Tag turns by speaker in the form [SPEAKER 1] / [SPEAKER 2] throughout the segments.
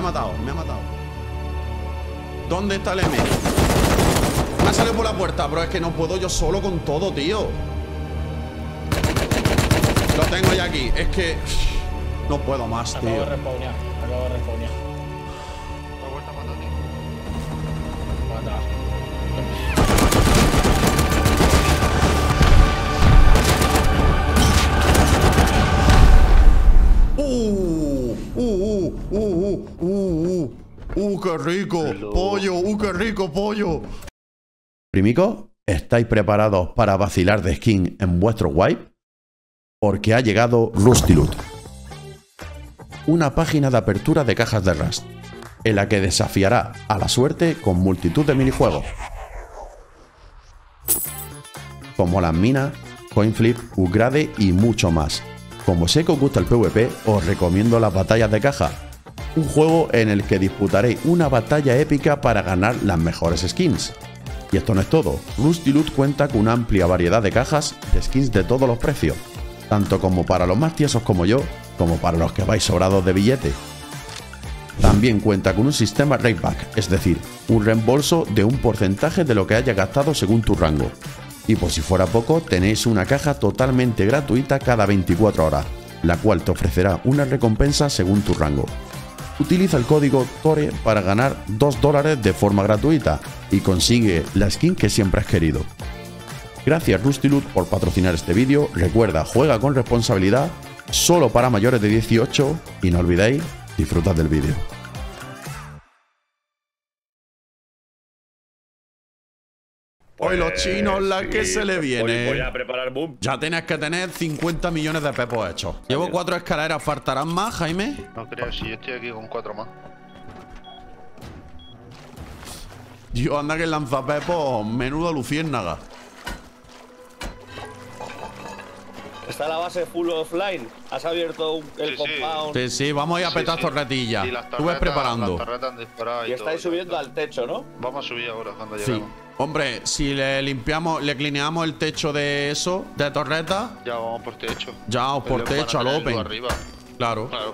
[SPEAKER 1] Me ha matado, me ha matado. ¿Dónde está el M? Me ha salido por la puerta, bro. Es que no puedo yo solo con todo, tío. Lo tengo ya aquí. Es que no puedo más, tío.
[SPEAKER 2] Acabo de respawnear.
[SPEAKER 3] La vuelta mata, tío.
[SPEAKER 2] Mata.
[SPEAKER 1] ¡Qué rico! ¡Pollo! ¡Qué rico pollo! Primicos, ¿estáis preparados para vacilar de skin en vuestro wipe? Porque ha llegado Rusty Loot, una página de apertura de cajas de Rust, en la que desafiará a la suerte con multitud de minijuegos, como las minas, coinflip, upgrade y mucho más. Como sé que os gusta el PvP, os recomiendo las batallas de caja, un juego en el que disputaréis una batalla épica para ganar las mejores skins. Y esto no es todo, Rusty Loot cuenta con una amplia variedad de cajas de skins de todos los precios, tanto como para los más tiesos como yo, como para los que vais sobrados de billete. También cuenta con un sistema rakeback, es decir, un reembolso de un porcentaje de lo que hayas gastado según tu rango. Y por si fuera poco, tenéis una caja totalmente gratuita cada 24 horas, la cual te ofrecerá una recompensa según tu rango. Utiliza el código TORE para ganar $2 de forma gratuita y consigue la skin que siempre has querido. Gracias Rusty Loot por patrocinar este vídeo. Recuerda, juega con responsabilidad, solo para mayores de 18 y no olvidéis, disfrutad del vídeo. Hoy los chinos, la que se le viene.
[SPEAKER 2] Voy a preparar boom.
[SPEAKER 1] Ya tienes que tener 50 millones de pepos hechos. Llevo 4 escaleras, ¿faltarán más, Jaime?
[SPEAKER 3] No creo, si yo estoy aquí con 4 más.
[SPEAKER 1] Dios, anda que el lanzapepos, menuda luciérnaga.
[SPEAKER 4] Está la base full offline. Has abierto el compound.
[SPEAKER 1] Sí, sí, vamos a ir a petar torretillas. Tú ves preparando.
[SPEAKER 3] Y
[SPEAKER 4] estáis subiendo al techo, ¿no?
[SPEAKER 3] Vamos a subir ahora cuando
[SPEAKER 1] Sí.
[SPEAKER 3] lleguemos.
[SPEAKER 1] Hombre, si le limpiamos, le clineamos el techo de eso, de torreta.
[SPEAKER 3] Ya vamos por techo.
[SPEAKER 1] Ya vamos por techo al open.
[SPEAKER 3] Arriba.
[SPEAKER 1] Claro.
[SPEAKER 3] Claro.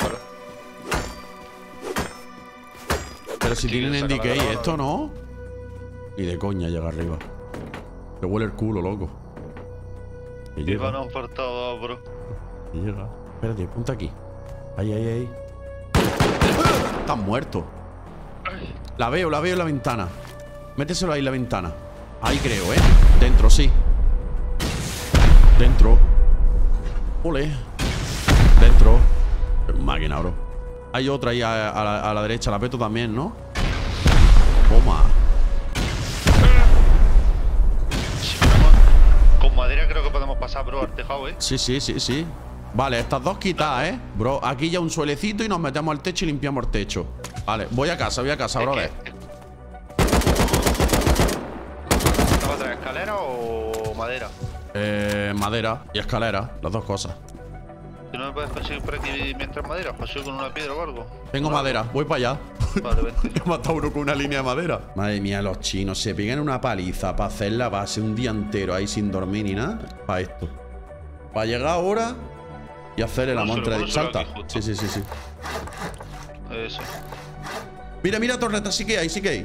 [SPEAKER 1] Pero si
[SPEAKER 3] Sí,
[SPEAKER 1] tienen
[SPEAKER 3] saca la
[SPEAKER 1] NDK,
[SPEAKER 3] grabada.
[SPEAKER 1] esto no. Y de coña llega arriba. Te huele el culo, loco. Que
[SPEAKER 3] Y
[SPEAKER 1] llega.
[SPEAKER 3] van a un portado, bro.
[SPEAKER 1] Que llega. Espérate, ponte aquí. Ahí. Están muertos. La veo en la ventana. Méteselo ahí en la ventana. Ahí creo, ¿eh? Dentro, sí. Dentro. Ole. Dentro. Máquina, bro. Hay otra ahí a la derecha. La peto también, ¿no? Toma.
[SPEAKER 3] Si ponemos con madera creo que podemos pasar, bro, al tejado, ¿eh?
[SPEAKER 1] Sí. Vale, estas dos quitadas, ¿eh? Bro, aquí ya un suelecito y nos metemos al techo y limpiamos el techo. Vale, voy a casa, brother.
[SPEAKER 3] ¿Estaba otra escalera o madera?
[SPEAKER 1] Madera y escalera, las dos cosas.
[SPEAKER 3] ¿Tú no me puedes conseguir por aquí mientras madera? ¿Consigo con una piedra o algo?
[SPEAKER 1] Tengo madera, voy para allá.
[SPEAKER 3] Vale, vente.
[SPEAKER 1] He matado uno con una línea de madera. Madre mía, los chinos se pegan una paliza para hacer la base un día entero ahí sin dormir ni nada. Para esto. Para llegar ahora y hacer el amor entre... Salta. Sí.
[SPEAKER 3] Eso.
[SPEAKER 1] Mira, torreta, sí que hay. Ay.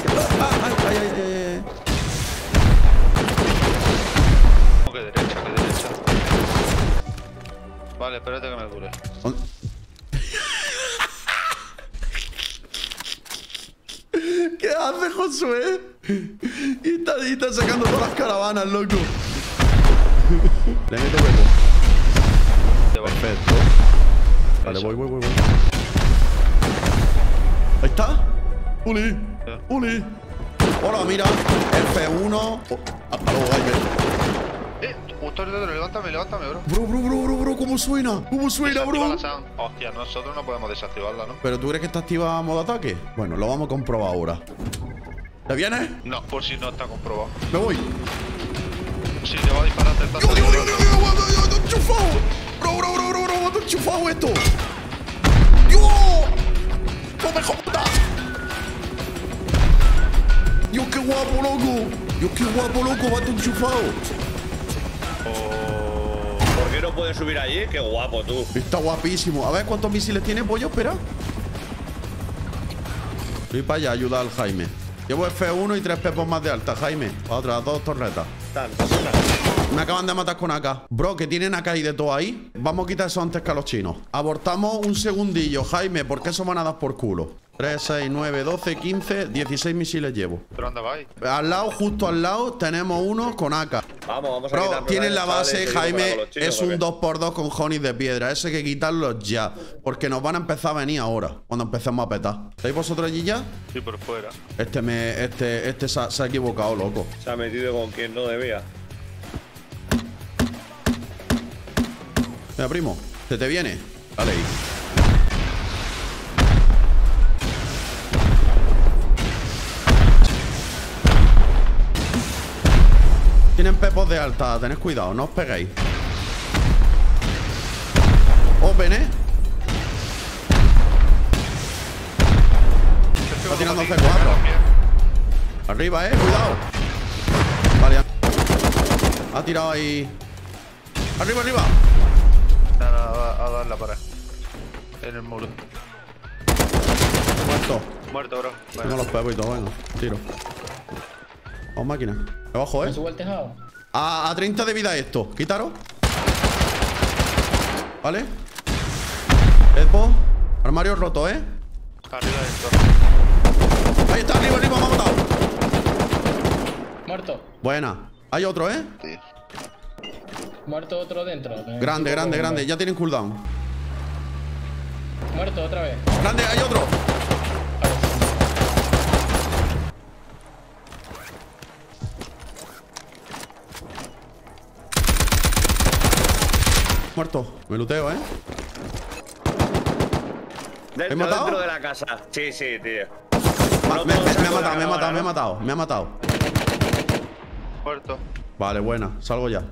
[SPEAKER 3] Que derecha. Vale, espérate que me cure.
[SPEAKER 1] ¿Qué hace Josué? Y está sacando todas las caravanas, loco. Le meto huevo. Perfecto. Vale, voy. Ahí está. Uli. Hola, mira. F1. Hasta luego, Jaime.
[SPEAKER 3] Levántame, bro.
[SPEAKER 1] Bro, ¿cómo suena?
[SPEAKER 3] Desactiva
[SPEAKER 1] Bro?
[SPEAKER 3] la sound. Hostia, nosotros no podemos desactivarla, ¿no?
[SPEAKER 1] ¿Pero tú crees que está activa modo ataque? Bueno, lo vamos a comprobar ahora. ¿Te vienes?
[SPEAKER 3] No, por si no está comprobado.
[SPEAKER 1] Me voy.
[SPEAKER 3] Si te va a disparar, te está
[SPEAKER 1] ¡Dios! ¡Te he enchufado! Bro, te he enchufado esto. ¡Dios! ¡No me jodas! ¡Dios, qué guapo, loco! Va tu enchufado.
[SPEAKER 4] ¿Por qué no puedes subir allí? Qué guapo tú.
[SPEAKER 1] Está guapísimo. A ver cuántos misiles tiene, pollo, espera. Voy para allá a ayudar al Jaime. Llevo F1 y 3 pepos más de alta, Jaime. Para otras 2 torretas. Me acaban de matar con AK. Bro, que tienen AK y de todo ahí. Vamos a quitar eso antes que a los chinos. Abortamos un segundillo, Jaime, porque eso van a dar por culo. 3, 6, 9, 12, 15, 16 misiles llevo.
[SPEAKER 3] ¿Pero dónde vais?
[SPEAKER 1] Al lado, justo al lado, tenemos uno con AK.
[SPEAKER 4] Vamos a
[SPEAKER 1] Bro,
[SPEAKER 4] quitarnos
[SPEAKER 1] tienen la
[SPEAKER 4] chaval,
[SPEAKER 1] base,
[SPEAKER 4] y seguimos
[SPEAKER 1] Jaime.
[SPEAKER 4] con los chinos,
[SPEAKER 1] Es
[SPEAKER 4] ¿o
[SPEAKER 1] un
[SPEAKER 4] qué?
[SPEAKER 1] 2x2 con honis de piedra. Eso hay que quitarlos ya. Porque nos van a empezar a venir ahora. Cuando empecemos a petar. ¿Estáis vosotros allí ya?
[SPEAKER 3] Sí, por fuera.
[SPEAKER 1] Este se ha equivocado, loco.
[SPEAKER 4] Se ha metido con quien no debía.
[SPEAKER 1] Mira, primo, ¿se te viene? Dale ahí. Tienen pepos de alta, tened cuidado, no os peguéis. Open, Está tirando C4. Arriba, cuidado. Vale. Ha tirado ahí. Arriba, arriba.
[SPEAKER 3] Nada, a dar la pared. En el muro.
[SPEAKER 1] Muerto.
[SPEAKER 3] Muerto, bro.
[SPEAKER 1] Tengo los pepos y todo, venga. Tiro. Vamos, máquina. Abajo,
[SPEAKER 2] ¿Me subo al tejado?
[SPEAKER 1] A 30 de vida esto. Quitaros. Vale. Pepo. Armario roto,
[SPEAKER 3] Arriba de esto.
[SPEAKER 1] Ahí está, arriba, arriba, me ha matado.
[SPEAKER 2] Muerto.
[SPEAKER 1] Buena. Hay otro,
[SPEAKER 3] Sí.
[SPEAKER 2] Muerto otro dentro.
[SPEAKER 1] Grande, grande, grande. Ya tienen cooldown.
[SPEAKER 2] Muerto otra vez.
[SPEAKER 1] Grande, hay otro. Muerto. Me luteo,
[SPEAKER 4] Dentro,
[SPEAKER 1] matado?
[SPEAKER 4] dentro de la casa. Sí, tío.
[SPEAKER 1] Me ha matado.
[SPEAKER 3] Muerto.
[SPEAKER 1] Vale, buena. Salgo ya.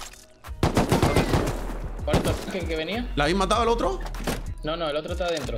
[SPEAKER 2] ¿Muerto que venía?
[SPEAKER 1] ¿La habéis matado el otro?
[SPEAKER 2] No, el otro está adentro.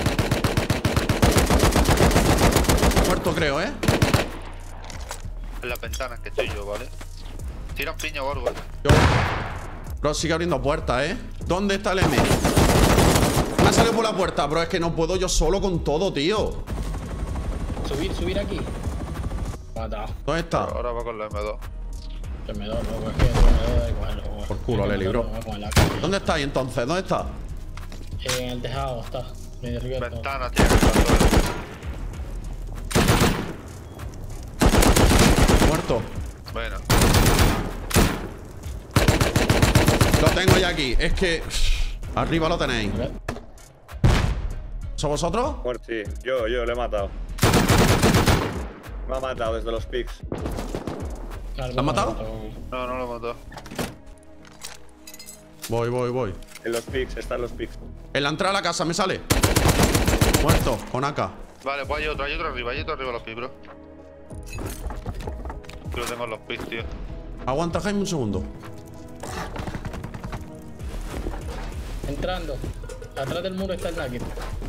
[SPEAKER 1] Muerto, creo,
[SPEAKER 3] En las ventanas que estoy yo, ¿vale? Tira un piña o algo,
[SPEAKER 1] Yo. Bro, sigue abriendo puertas, ¿Dónde está el M? Me ha salido por la puerta, bro. Es que no puedo yo solo con todo, tío.
[SPEAKER 2] Subir aquí. Matado.
[SPEAKER 1] ¿Dónde está?
[SPEAKER 3] Ahora va con la M2.
[SPEAKER 2] Que me doy, loco. Es que me da igual, loco.
[SPEAKER 1] Por culo, Leli, bro. ¿Dónde está ahí entonces? ¿Dónde está?
[SPEAKER 2] En el tejado está. Medio arriba.
[SPEAKER 3] Ventana, tío.
[SPEAKER 1] Muerto.
[SPEAKER 3] Bueno.
[SPEAKER 1] Lo tengo ya aquí. Es que... Arriba lo tenéis. ¿Son vosotros?
[SPEAKER 4] Muerto, sí. Yo le he matado. Me ha matado desde los pics.
[SPEAKER 1] ¿Lo has matado?
[SPEAKER 3] No lo mató.
[SPEAKER 1] Voy.
[SPEAKER 4] En los pics, están los pics.
[SPEAKER 1] En la entrada a la casa me sale. Muerto, con AK.
[SPEAKER 3] Vale, pues hay otro arriba los pis, bro. Que lo tengo en los pis, tío.
[SPEAKER 1] Aguanta, Jaime, un segundo.
[SPEAKER 2] Entrando. Atrás del muro está el Nugget.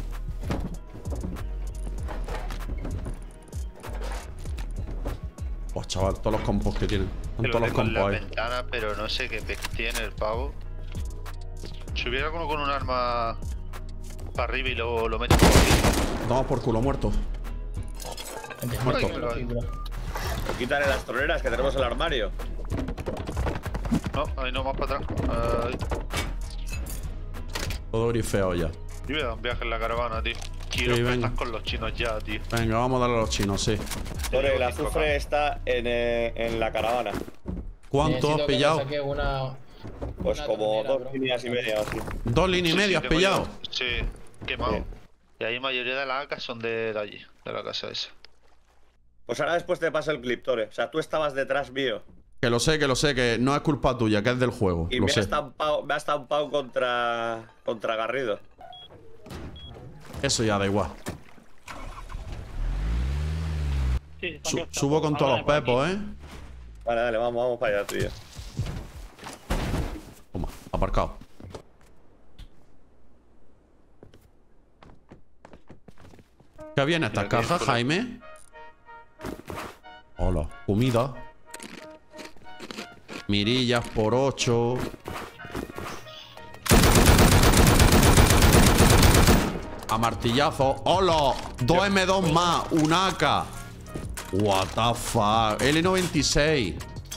[SPEAKER 1] Oh, chaval, todos los compos que tienen. Están
[SPEAKER 3] Que lo
[SPEAKER 1] todos los
[SPEAKER 3] tengo en la
[SPEAKER 1] compos ahí.
[SPEAKER 3] ventana, pero no sé qué pez tiene el pavo. Si hubiera alguno con un arma para arriba y lo meto por aquí.
[SPEAKER 1] Vamos por culo, muerto. Muerto.
[SPEAKER 4] Quitaré las troneras que tenemos en el armario.
[SPEAKER 3] No, ahí no, más para atrás. Ahí.
[SPEAKER 1] Todo grifeado ya.
[SPEAKER 3] Yo voy a dar un viaje en la caravana, tío. Quiero
[SPEAKER 1] Sí,
[SPEAKER 3] que
[SPEAKER 1] venga.
[SPEAKER 3] estás con los chinos ya, tío.
[SPEAKER 1] Venga, vamos a darle a los chinos, sí.
[SPEAKER 4] Tore, el azufre está en la caravana.
[SPEAKER 1] ¿Cuánto has pillado?
[SPEAKER 4] Pues
[SPEAKER 2] Una
[SPEAKER 4] como
[SPEAKER 2] tronera,
[SPEAKER 4] 2
[SPEAKER 2] bro.
[SPEAKER 4] líneas y media o así.
[SPEAKER 1] 2 líneas y media has
[SPEAKER 3] tengo
[SPEAKER 1] pillado.
[SPEAKER 3] yo. Sí, quemado.
[SPEAKER 4] Sí.
[SPEAKER 3] Y ahí mayoría de las AK son de allí, de la casa esa.
[SPEAKER 4] Pues ahora después te paso el clip, Tore. O sea, tú estabas detrás mío.
[SPEAKER 1] Que lo sé, que no es culpa tuya, que es del juego.
[SPEAKER 4] Y
[SPEAKER 1] Lo
[SPEAKER 4] me
[SPEAKER 1] sé.
[SPEAKER 4] ha estampado contra Garrido.
[SPEAKER 1] Eso ya da igual. Subo con todos los pepos,
[SPEAKER 4] Vale, dale, vamos para allá, tío.
[SPEAKER 1] Toma, aparcado. ¿Qué viene estas
[SPEAKER 3] Mira,
[SPEAKER 1] cajas,
[SPEAKER 3] que-
[SPEAKER 1] Jaime? Hola, comida. Mirillas por 8. A martillazo. ¡Hola! 2 M2 más. Un AK. What the fuck. L96.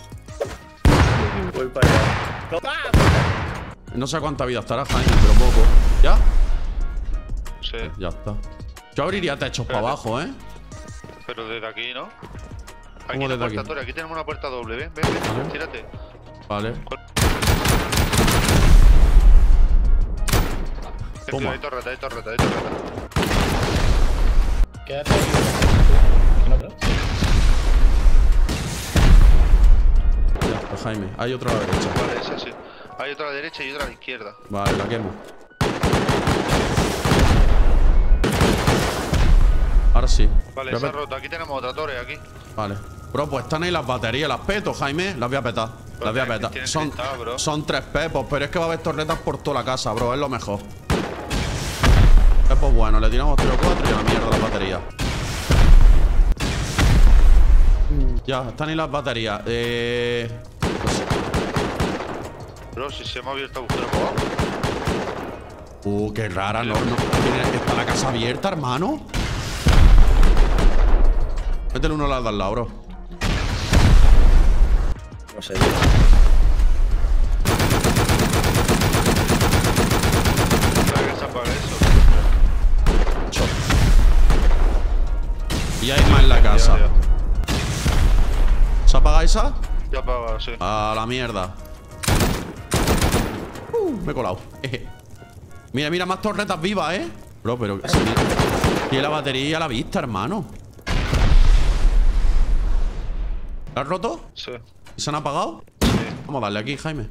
[SPEAKER 4] Voy para allá.
[SPEAKER 1] No sé cuánta vida estará, Jaime, pero poco. ¿Ya?
[SPEAKER 3] Sí.
[SPEAKER 1] Ya está. Yo abriría techos para abajo, ¿eh?
[SPEAKER 3] Pero desde aquí, ¿no? Aquí
[SPEAKER 1] ¿Cómo
[SPEAKER 3] una
[SPEAKER 1] desde
[SPEAKER 3] puerta,
[SPEAKER 1] aquí?
[SPEAKER 3] Tore, aquí tenemos una puerta doble. Ven, ven,
[SPEAKER 1] Vale.
[SPEAKER 3] ven. Tírate.
[SPEAKER 1] Vale. Toma.
[SPEAKER 3] Hay torreta.
[SPEAKER 2] Quédate ahí. No, pero.
[SPEAKER 1] Ya está, Jaime. Hay otra a la derecha.
[SPEAKER 3] Vale, esa sí. Hay otra a la derecha y otra a la izquierda.
[SPEAKER 1] Vale, la quemo. Ahora sí.
[SPEAKER 3] Vale,
[SPEAKER 1] Voy a
[SPEAKER 3] se ha
[SPEAKER 1] pet-
[SPEAKER 3] roto. Aquí tenemos otra torre, aquí.
[SPEAKER 1] Vale. Bro, pues están ahí las baterías. Las peto, Jaime. Las voy a petar. Las voy a petar.
[SPEAKER 3] tienes
[SPEAKER 1] Son,
[SPEAKER 3] que estar, bro.
[SPEAKER 1] son 3 pepos, pero es que va a haber torretas por toda la casa, bro. Es lo mejor. Pepos bueno. Le tiramos 3 o 4 y a la mierda las baterías. Ya, están ahí las baterías.
[SPEAKER 3] Bro, si se me ha abierto agujero por abajo.
[SPEAKER 1] Qué rara. No, ¿está la casa abierta, hermano? Métele uno al de al lado, bro.
[SPEAKER 4] No sé.
[SPEAKER 3] Para que se apague eso.
[SPEAKER 1] Chop. Y hay más en la casa.
[SPEAKER 3] Ya.
[SPEAKER 1] ¿Se apaga esa?
[SPEAKER 3] Ya apaga, sí.
[SPEAKER 1] A la mierda. Me he colado. Mira, mira, más torretas vivas, ¿eh? Bro, pero... Tiene la batería a la vista, hermano. ¿La has roto?
[SPEAKER 3] Sí.
[SPEAKER 1] ¿Y se han apagado?
[SPEAKER 3] Sí.
[SPEAKER 1] Vamos a darle aquí, Jaime.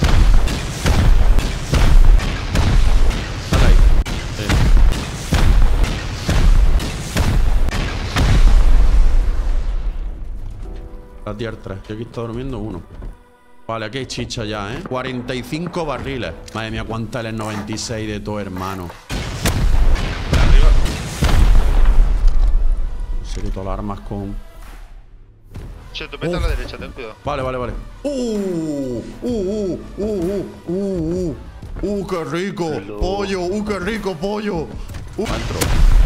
[SPEAKER 1] Dale ahí. Sí. La tier 3. Yo aquí está durmiendo uno. Vale, aquí hay chicha ya, ¿eh? 45 barriles. Madre mía, cuánta L96 de todo, hermano.
[SPEAKER 3] De arriba.
[SPEAKER 1] En serio, todas las armas con...
[SPEAKER 3] Che, tú vete a la derecha, ten cuidado.
[SPEAKER 1] Vale, vale, vale. ¡Qué rico!
[SPEAKER 4] Hello.
[SPEAKER 1] ¡Pollo! ¡Qué rico, pollo! Adentro.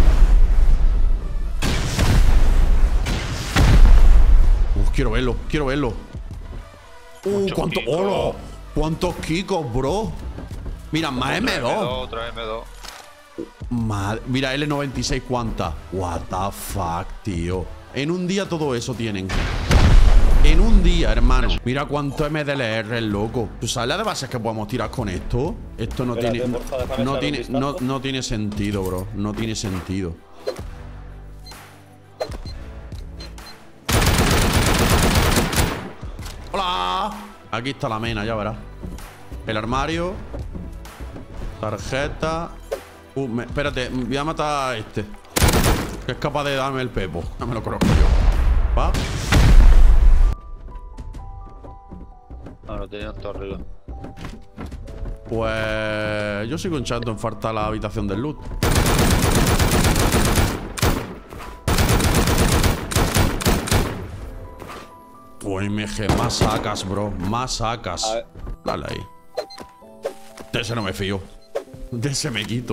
[SPEAKER 1] Quiero verlo, quiero verlo.
[SPEAKER 3] Muchos
[SPEAKER 1] ¿Cuánto?
[SPEAKER 3] kikos.
[SPEAKER 1] ¡Hola! ¿Cuántos kikos, bro? Mira, más M2.
[SPEAKER 3] Otra M2.
[SPEAKER 1] Madre, mira, L96, ¿cuántas? What the fuck, tío. En un día todo eso tienen. En un día, hermano. Mira cuánto MDLR, loco. ¿Tú sabes la de bases que podemos tirar con esto? Esto no
[SPEAKER 4] Espérate,
[SPEAKER 1] tiene...
[SPEAKER 4] porfa, déjame
[SPEAKER 1] No
[SPEAKER 4] echar un
[SPEAKER 1] tiene,
[SPEAKER 4] vistazo.
[SPEAKER 1] no tiene sentido, bro. No tiene sentido. ¡Hola! Aquí está la mena, ya verás. El armario. Tarjeta. Espérate, voy a matar a este. Que es capaz de darme el pepo. No me lo conozco yo. ¿Va?
[SPEAKER 3] Ah, lo tenían todo arriba.
[SPEAKER 1] Pues... Yo sigo hinchando en falta la habitación del loot. Pues MG, más sacas, bro. Más sacas.
[SPEAKER 4] A ver.
[SPEAKER 1] Dale ahí. De ese no me fío. De ese me quito.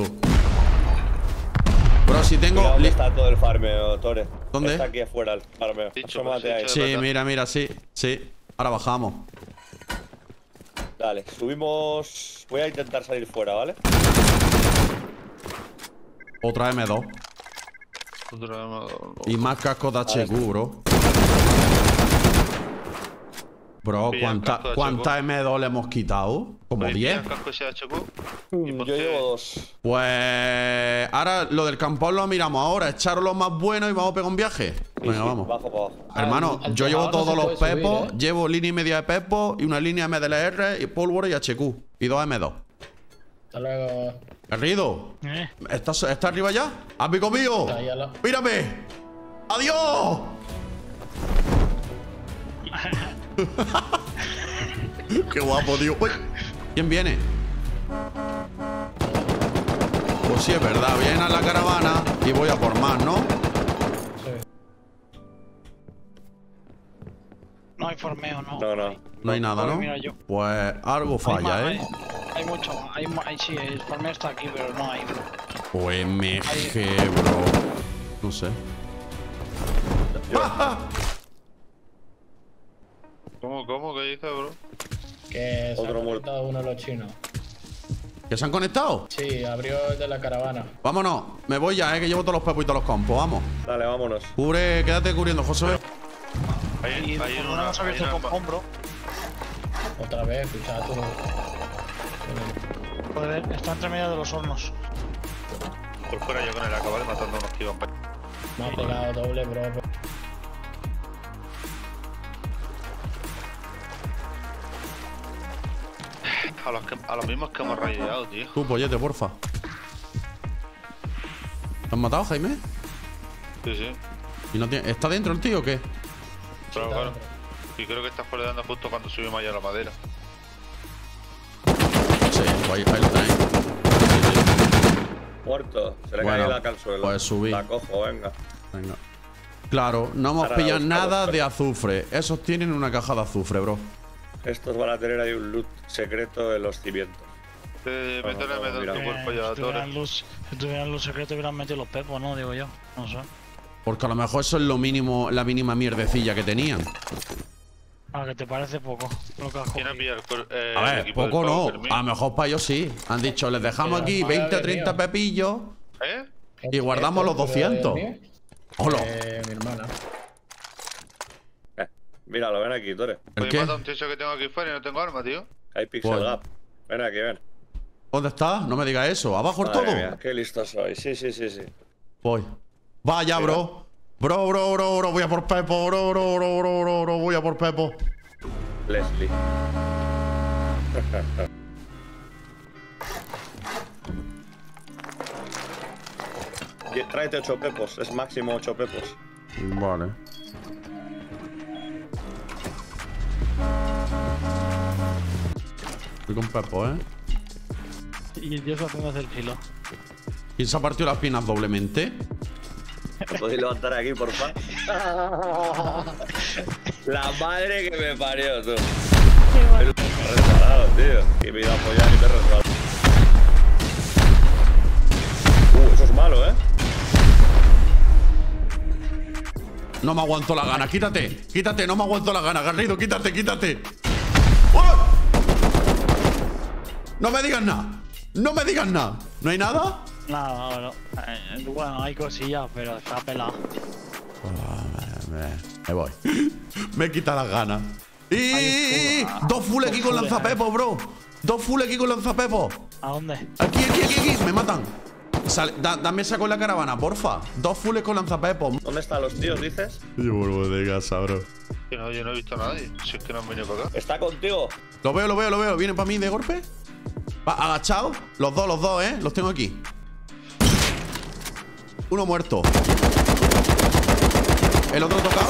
[SPEAKER 1] Bro, si tengo...
[SPEAKER 4] Mira dónde está todo el farmeo, Tore.
[SPEAKER 1] ¿Dónde?
[SPEAKER 4] Está aquí afuera el farmeo.
[SPEAKER 3] Dicho,
[SPEAKER 4] Asómate
[SPEAKER 3] pues,
[SPEAKER 4] ahí.
[SPEAKER 3] dicho.
[SPEAKER 1] Sí,
[SPEAKER 3] ¿verdad?
[SPEAKER 1] mira, mira, sí. Sí. Ahora bajamos.
[SPEAKER 4] Dale, subimos. Voy a intentar salir fuera, ¿vale?
[SPEAKER 1] Otra M2.
[SPEAKER 3] Otra M2.
[SPEAKER 1] Y más cascos de HQ, bro. Bro,
[SPEAKER 3] Pilla el casco de
[SPEAKER 1] ¿cuántas M2 le hemos quitado? ¿Como 10?
[SPEAKER 3] El casco SHQ.
[SPEAKER 4] Yo llevo 2.
[SPEAKER 1] Pues... Ahora lo del campón lo miramos ahora. Echaros lo más bueno y vamos a pegar un viaje. Venga, vamos.
[SPEAKER 4] Bajo para abajo.
[SPEAKER 1] Hermano,
[SPEAKER 2] Al
[SPEAKER 1] yo llevo
[SPEAKER 2] tejado no
[SPEAKER 1] todos
[SPEAKER 2] se
[SPEAKER 1] los
[SPEAKER 2] puede
[SPEAKER 1] pepos.
[SPEAKER 2] subir, ¿eh?
[SPEAKER 1] Llevo línea y media de pepos y una línea MDLR y pólvora y HQ. Y 2 M2.
[SPEAKER 2] Hasta luego.
[SPEAKER 1] Garrido, ¿estás arriba ya? ¡Amigo mío!
[SPEAKER 2] Está ahí al lado.
[SPEAKER 1] ¡Mírame! ¡Adiós! ¡Qué guapo, tío! Uy, ¿quién viene? Pues sí, es verdad. Viene a la caravana y voy a por más, ¿no?
[SPEAKER 2] Sí.
[SPEAKER 5] No hay formeo, no.
[SPEAKER 4] No, no.
[SPEAKER 1] No hay nada, ¿no?
[SPEAKER 5] Mira yo.
[SPEAKER 1] Pues algo
[SPEAKER 5] No hay
[SPEAKER 1] falla,
[SPEAKER 5] más,
[SPEAKER 1] ¿eh?
[SPEAKER 5] Hay mucho. Sí, el farmeo está aquí, pero no hay, bro.
[SPEAKER 1] OMG, bro. No sé.
[SPEAKER 3] ¿Cómo? ¿Qué dices, bro?
[SPEAKER 2] Que se
[SPEAKER 4] Otro
[SPEAKER 2] ha
[SPEAKER 4] muerto.
[SPEAKER 2] conectado uno de los chinos.
[SPEAKER 1] ¿Que se han conectado?
[SPEAKER 2] Sí, abrió el de la caravana.
[SPEAKER 1] Vámonos. Me voy ya, que llevo todos los pepos y todos los campos. Vamos.
[SPEAKER 4] Dale, vámonos.
[SPEAKER 1] Cubre, quédate cubriendo, José.
[SPEAKER 3] Hay
[SPEAKER 5] No
[SPEAKER 3] una.
[SPEAKER 5] hemos abierto el compón, bro.
[SPEAKER 2] Otra vez, escucha tú.
[SPEAKER 5] Joder, está entre medio de los hornos.
[SPEAKER 3] Por fuera yo con el acabar matando unos que iban para.
[SPEAKER 2] Me ha pegado doble, bro.
[SPEAKER 3] A los mismos que hemos raideado, tío.
[SPEAKER 1] Tú, pollete, porfa. ¿Te han matado, Jaime?
[SPEAKER 3] Sí.
[SPEAKER 1] ¿Y no tiene... ¿Está dentro el tío o qué?
[SPEAKER 3] Claro. Y creo que está foreando justo cuando subimos allá a la madera.
[SPEAKER 1] Sí, pues ahí lo tenéis.
[SPEAKER 4] Muerto. Se le
[SPEAKER 1] Bueno,
[SPEAKER 4] cae la cal al suelo.
[SPEAKER 1] pues subí.
[SPEAKER 4] La cojo, venga.
[SPEAKER 1] Venga. Claro, no hemos
[SPEAKER 4] Ahora
[SPEAKER 1] pillado
[SPEAKER 4] buscamos,
[SPEAKER 1] nada
[SPEAKER 4] pero-
[SPEAKER 1] de azufre. Esos tienen una caja de azufre, bro.
[SPEAKER 4] Estos van a tener ahí un loot secreto en los cimientos.
[SPEAKER 3] Métele en
[SPEAKER 4] mira.
[SPEAKER 3] tu cuerpo ya, Torres.
[SPEAKER 5] Si tuvieran luz secreto hubieran metido los pepos, ¿no? Digo yo. No sé.
[SPEAKER 1] Porque a lo mejor eso es lo mínimo, la mínima mierdecilla que tenían.
[SPEAKER 5] A que te parece poco lo que has
[SPEAKER 3] ¿Quién ha
[SPEAKER 5] cogido.
[SPEAKER 3] pillado el
[SPEAKER 1] A ver,
[SPEAKER 3] equipo del
[SPEAKER 1] poco
[SPEAKER 3] pavo,
[SPEAKER 1] no.
[SPEAKER 3] Fermín?
[SPEAKER 1] A lo mejor para ellos sí. Han dicho, les dejamos aquí
[SPEAKER 2] Pero,
[SPEAKER 1] 20 o
[SPEAKER 2] madre
[SPEAKER 1] 30
[SPEAKER 2] mía.
[SPEAKER 1] pepillos
[SPEAKER 3] ¿Eh?
[SPEAKER 1] y guardamos los 200. Hola.
[SPEAKER 2] Mi hermana.
[SPEAKER 4] Míralo, ven aquí, Tore.
[SPEAKER 1] ¿El
[SPEAKER 3] Oye,
[SPEAKER 1] qué?
[SPEAKER 3] mata a un tío que tengo aquí fuera y no tengo arma, tío.
[SPEAKER 4] Hay pixel
[SPEAKER 1] Pues-
[SPEAKER 4] gap. Ven aquí, ven.
[SPEAKER 1] ¿Dónde está? No me digas eso. ¿Abajo el
[SPEAKER 4] Madre
[SPEAKER 1] todo?
[SPEAKER 4] mía, qué listo soy. Sí.
[SPEAKER 1] Voy. Vaya, bro. Bro. Voy a por Pepo. Bro. Voy a por Pepo.
[SPEAKER 4] Leslie. Tráete 8 pepos. Es máximo 8 pepos.
[SPEAKER 1] Vale. Voy con Pepo, ¿eh?
[SPEAKER 5] Y Dios haciendo el filo.
[SPEAKER 1] ¿Quién se ha partido las piernas doblemente?
[SPEAKER 4] ¿Me podéis levantar aquí, porfa? La madre que me parió, tú. Me he resbalado, tío. Que me iba a apoyar y me he resbalado. Eso es malo, ¿eh?
[SPEAKER 1] No me aguanto la gana. Quítate. No me aguanto la gana. Garrido, quítate. ¡Oh! No me digas nada. ¿No hay nada?
[SPEAKER 5] Nada, bueno, hay cosillas, pero está pelado.
[SPEAKER 1] Me voy. Me quita las ganas.
[SPEAKER 5] Hay un full,
[SPEAKER 1] 2 full aquí con lanzapepo, bro. 2 full aquí con lanzapepo.
[SPEAKER 5] ¿A dónde?
[SPEAKER 1] Aquí. Me matan. Dame esa con la caravana, porfa. 2 fulles con lanzapepo.
[SPEAKER 4] ¿Dónde están los tíos, dices?
[SPEAKER 1] Yo vuelvo de casa, bro.
[SPEAKER 3] Yo no he visto a nadie. Si es que no han venido para acá.
[SPEAKER 4] ¿Está contigo?
[SPEAKER 1] Lo veo. ¿Vienen para mí de golpe? Va, agachado. Los dos, ¿eh? Los tengo aquí. Uno muerto. ¿El otro tocado?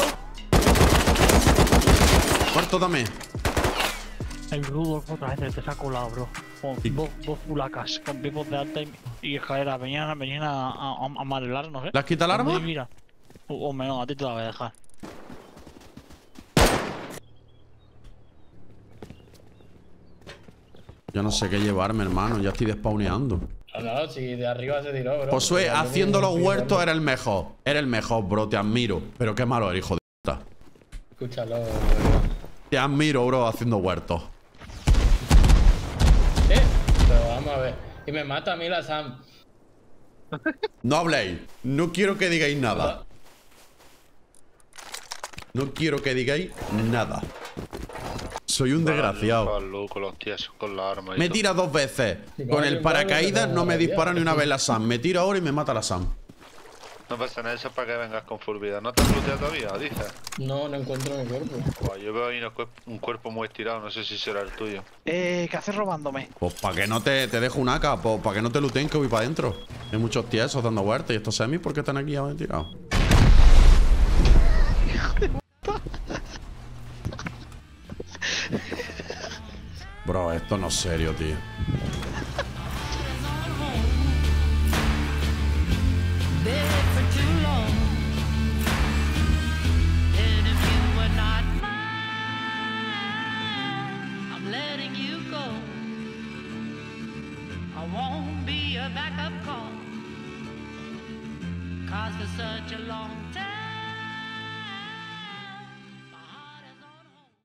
[SPEAKER 1] Muerto también.
[SPEAKER 5] El Rudolf otra vez te saca colado, bro. Con dos fulacas, con pipos de alta y escalera. Venían a amarelar, no sé.
[SPEAKER 1] ¿Le has quitado el arma?
[SPEAKER 5] Mira. O menos, a ti te la voy a dejar.
[SPEAKER 1] Yo no sé qué llevarme, hermano. Ya estoy despawneando.
[SPEAKER 2] No, si de arriba se tiró, bro.
[SPEAKER 1] Josué,
[SPEAKER 2] Porque
[SPEAKER 1] haciendo
[SPEAKER 2] yo
[SPEAKER 1] los
[SPEAKER 2] tengo un
[SPEAKER 1] huertos
[SPEAKER 2] piso,
[SPEAKER 1] era el mejor. Era el mejor, bro. Te admiro. Pero qué malo eres, hijo de puta.
[SPEAKER 2] Escúchalo, bro.
[SPEAKER 1] Te admiro, bro, haciendo huertos.
[SPEAKER 2] Pero vamos a ver. Y me mata a mí la Sam.
[SPEAKER 1] No habléis. No quiero que digáis nada. No quiero que digáis nada. Soy un desgraciado.
[SPEAKER 3] Con los tíos con la arma y
[SPEAKER 1] Me
[SPEAKER 3] todo.
[SPEAKER 1] tira 2 veces.
[SPEAKER 2] Y
[SPEAKER 1] Con el
[SPEAKER 2] vale,
[SPEAKER 1] paracaídas
[SPEAKER 2] vale,
[SPEAKER 1] no me
[SPEAKER 2] vale,
[SPEAKER 1] dispara
[SPEAKER 2] vale.
[SPEAKER 1] ni una vez la Sam. Me tira ahora y me mata la Sam.
[SPEAKER 3] No pasa nada, eso es para que vengas con full vida. ¿No te has looteado todavía? Dices.
[SPEAKER 2] No encuentro mi cuerpo.
[SPEAKER 3] Buah, yo veo ahí un cuerpo muy estirado, no sé si será el tuyo.
[SPEAKER 5] ¿Qué haces robándome?
[SPEAKER 1] Pues para que no te dejo un AK. Pues para que no te looten que voy para adentro. Hay muchos tiesos dando vueltas. ¿Y estos semis por qué están aquí abajo tirados? Bro, esto no es serio, tío.
[SPEAKER 6] Bed for too long. And if you were not mine, I'm letting you go. I won't be a backup call. 'Cause for such a long time